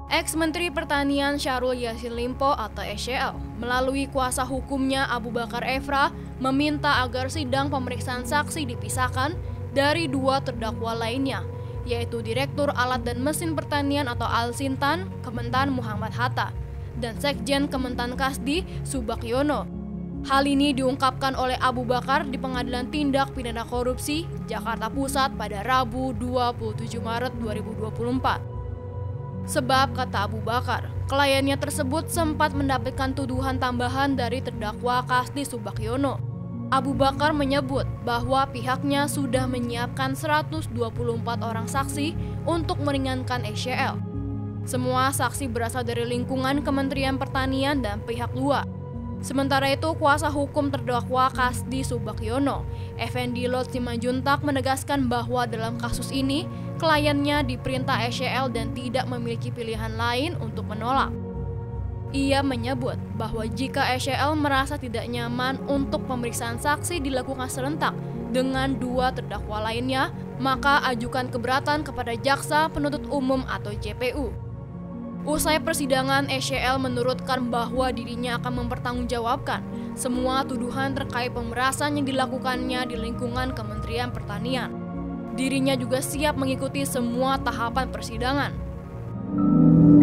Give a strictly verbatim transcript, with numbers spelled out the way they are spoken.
Ex-Menteri Pertanian Syahrul Yassin Limpo atau S Y L melalui kuasa hukumnya Abu Bakar Efrah meminta agar sidang pemeriksaan saksi dipisahkan dari dua terdakwa lainnya, yaitu Direktur Alat dan Mesin Pertanian atau Alsintan, Kementan Muhammad Hatta, dan Sekjen Kementan Kasdi, Subagiono. Hal ini diungkapkan oleh Abu Bakar di Pengadilan Tindak Pidana Korupsi, Jakarta Pusat pada Rabu dua puluh tujuh Maret dua ribu dua puluh empat. Sebab, kata Abu Bakar, kliennya tersebut sempat mendapatkan tuduhan tambahan dari terdakwa Kasdi Subagiono. Abu Bakar menyebut bahwa pihaknya sudah menyiapkan seratus dua puluh empat orang saksi untuk meringankan S Y L. Semua saksi berasal dari lingkungan Kementerian Pertanian dan pihak luar. Sementara itu, kuasa hukum terdakwa Kasdi Subagiono, Effendi Lot Simanjuntak, menegaskan bahwa dalam kasus ini, kliennya diperintah S Y L dan tidak memiliki pilihan lain untuk menolak. Ia menyebut bahwa jika S Y L merasa tidak nyaman untuk pemeriksaan saksi dilakukan serentak dengan dua terdakwa lainnya, maka ajukan keberatan kepada Jaksa Penuntut Umum atau J P U. Usai persidangan, S Y L menurutkan bahwa dirinya akan mempertanggungjawabkan semua tuduhan terkait pemerasan yang dilakukannya di lingkungan Kementerian Pertanian. Dirinya juga siap mengikuti semua tahapan persidangan.